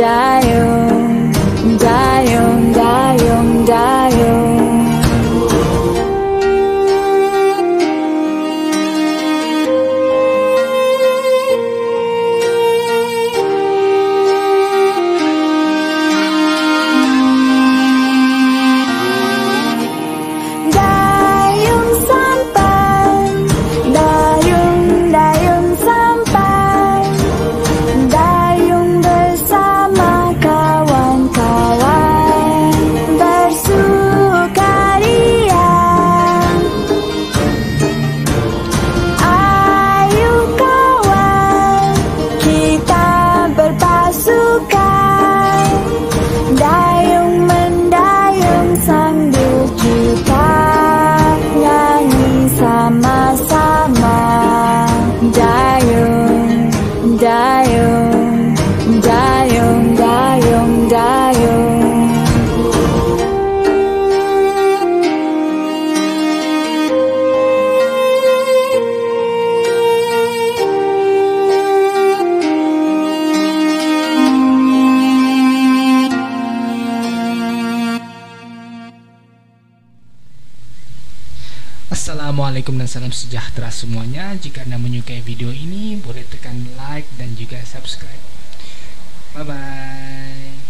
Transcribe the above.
dayung, dayung, dayung, dayung. Dayung, dayung, dayung, dayung, dayung. Assalamualaikum dan salam sejahtera semuanya. Jika Anda menyukai video ini, boleh tekan like dan juga subscribe. Bye bye.